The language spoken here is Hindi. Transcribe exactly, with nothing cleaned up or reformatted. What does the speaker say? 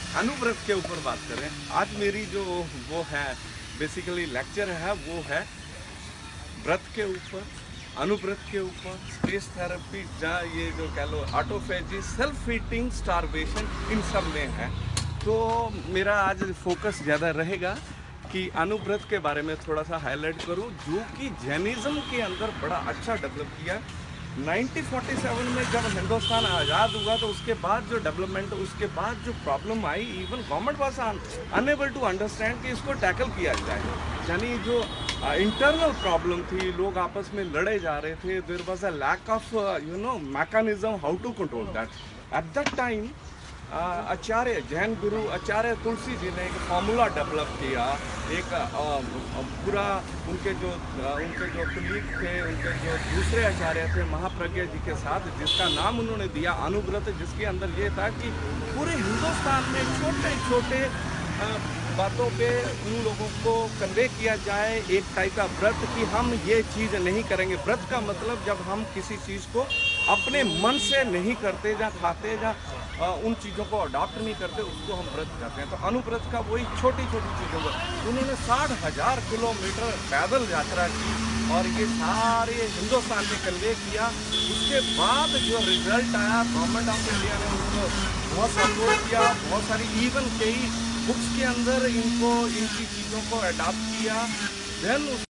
अनुव्रत के ऊपर बात करें। आज मेरी जो वो है बेसिकली लेक्चर है वो है व्रत के ऊपर, अनुव्रत के ऊपर, स्पेस थेरेपी, जहाँ ये जो कह लो ऑटोफेजी, सेल्फ ईटिंग, स्टारवेशन, इन सब में है। तो मेरा आज फोकस ज़्यादा रहेगा कि अनुव्रत के बारे में थोड़ा सा हाईलाइट करूं, जो कि जैनिज्म के अंदर बड़ा अच्छा डेवलप किया। नाइनटीन फोर्टी सेवन में जब हिंदुस्तान आज़ाद हुआ तो उसके बाद जो डेवलपमेंट, उसके बाद जो प्रॉब्लम आई, even government was unable to understand कि इसको टैकल किया जाए। यानी जो इंटरनल प्रॉब्लम थी, लोग आपस में लड़े जा रहे थे, there was a lack of you know mechanism how to control that. At that time Acharya Jain guru Acharya Tulsi ji ने एक फार्मूला डेवलप किया, एक पूरा उनके जो उनके जो कुलीग थे, उनके जो दूसरे आचार्य थे महाप्रज्ञा जी के साथ, जिसका नाम उन्होंने दिया अनुव्रत, जिसके अंदर ये था कि पूरे हिंदुस्तान में छोटे छोटे बातों पे उन लोगों को कन्वे किया जाए एक टाइप का व्रत कि हम ये चीज़ नहीं करेंगे। व्रत का मतलब जब हम किसी चीज़ को अपने मन से नहीं करते, या खाते, या उन चीज़ों को अडॉप्ट नहीं करते, उसको हम व्रत करते हैं। तो अनुव्रत का वही छोटी छोटी चीज़ों को उन्होंने साठ हजार किलोमीटर पैदल यात्रा की और ये सारे हिंदुस्तान में कन्वे किया। उसके बाद जो रिजल्ट आया, गवर्नमेंट ऑफ इंडिया ने उनको बहुत सपोर्ट किया, बहुत सारी इवन कई बुक्स के अंदर इनको इनकी चीज़ों को अडॉप्ट किया। देन